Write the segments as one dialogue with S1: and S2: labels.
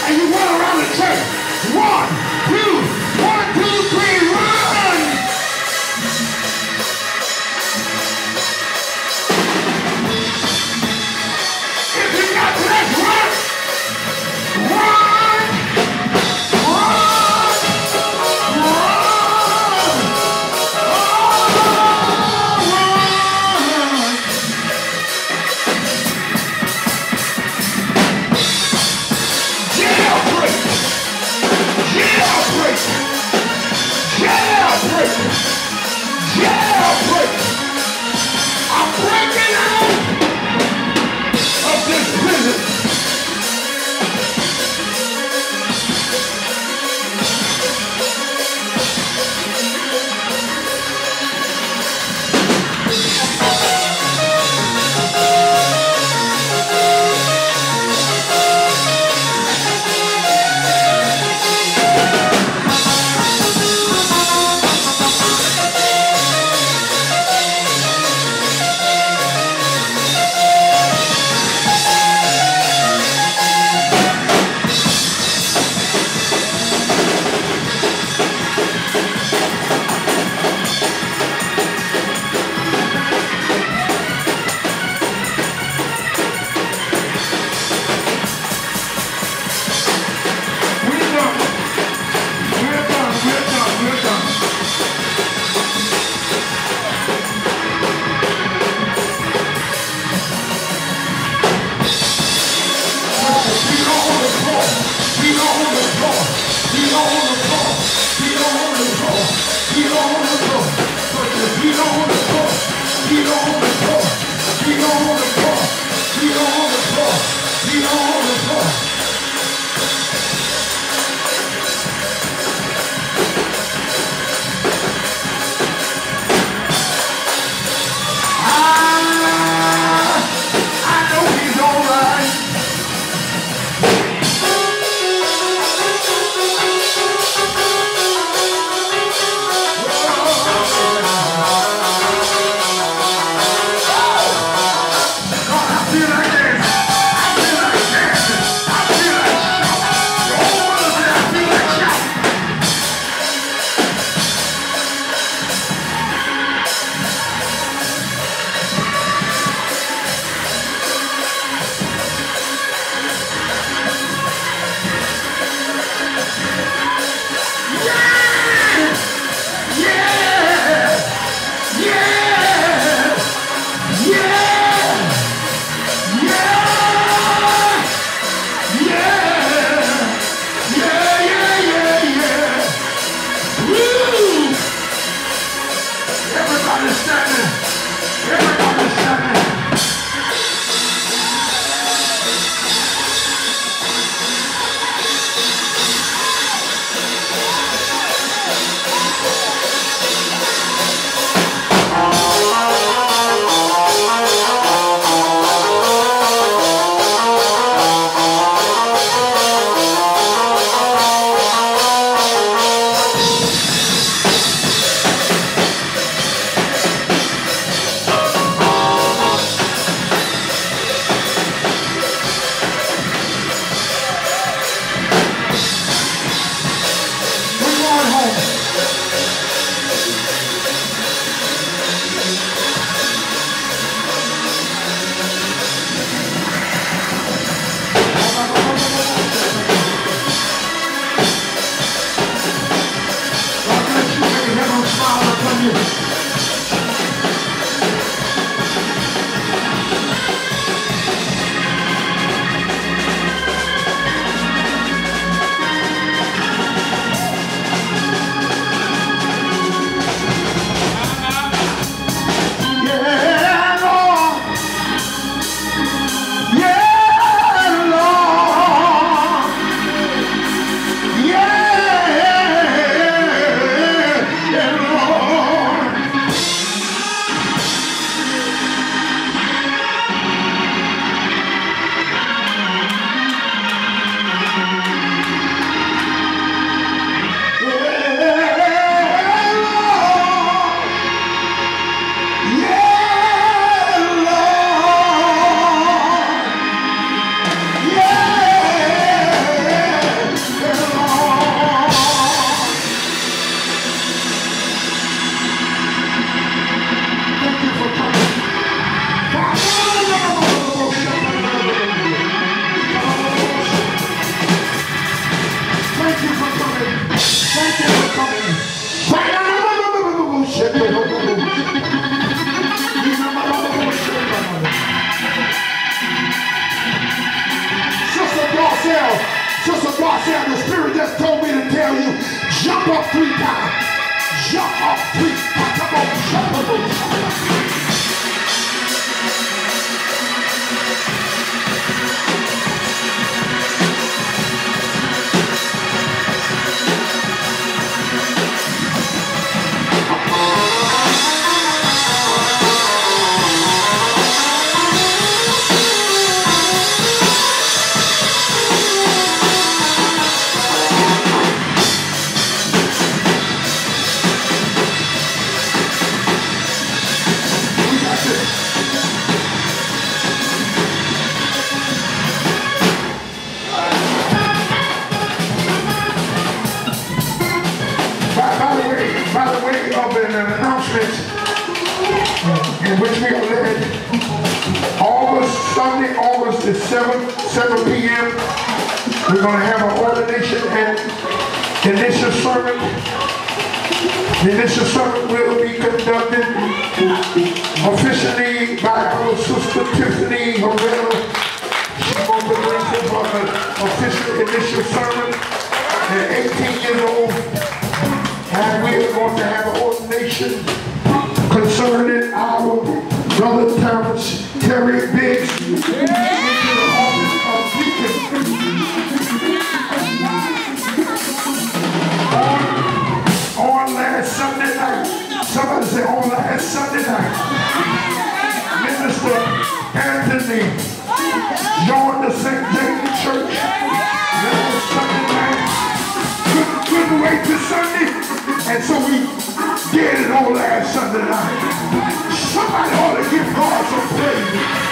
S1: and you run around the church. 1, 2, 1, 2, 3, run! If you're not blessed, run! Run! Run! Jailbreak! announcements in which we are led. Sunday, August the 7 p.m. We're going to have an ordination and initial sermon. The initial sermon will be conducted officially by our sister Tiffany Harrell. She's going to bring an official initial sermon at 18 years old. And we are going to have an ordination concerning our brother Terry Biggs into the office of deacon. On last Sunday night, somebody say on last Sunday night, Minister Anthony joined the St. James Church last Sunday night. Couldn't wait till Sunday, and so we did it on last Sunday night. Somebody ought to give God some praise.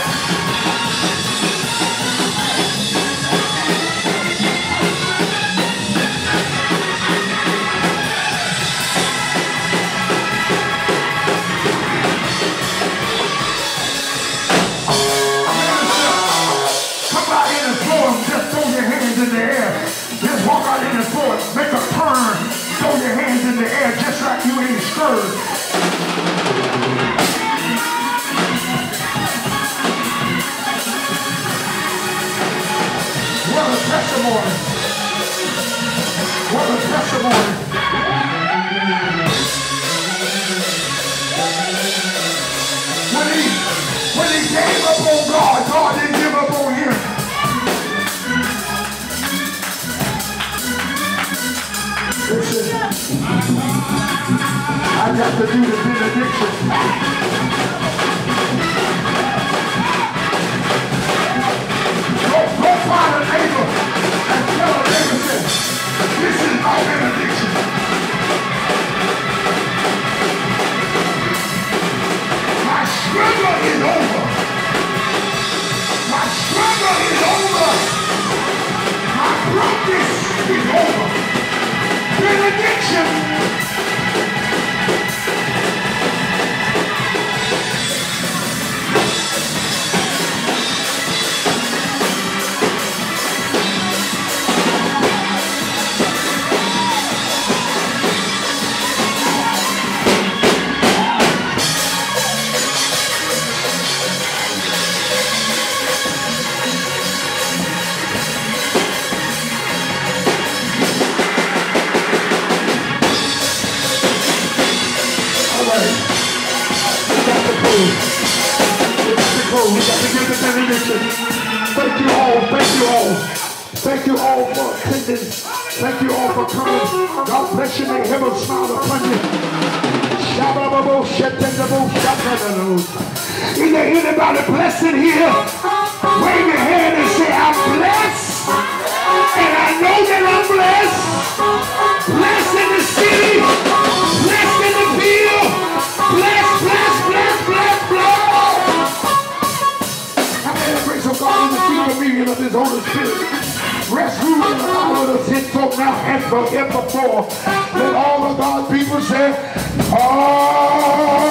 S1: Come out in the floor and just throw your hands in the air. Just walk out in the floor, make a turn, throw your hands in the air just like you ain't scared. What a testimony. What a testimony. When he gave up on God, God didn't give up on him. Listen, I got to do the benediction. Go find a neighbor and tell a neighbor, this is my benediction. My struggle is over. My struggle is over. My brokenness is over. Benediction. We got to give the benediction. Thank you all, thank you all. Thank you all for attending. Thank you all for coming. God bless you, may heaven smile upon you. Is there anybody blessed in here? Wave your hand and say, I'm blessed. And I know that I'm blessed. Blessed in the city. Blessed in the field. Blessed, blessed, blessed, blessed, blessed. So God in the sweet communion of his Holy Spirit rest, rule, and abide with us henceforth now and forevermore. Let all of God's people say, oh.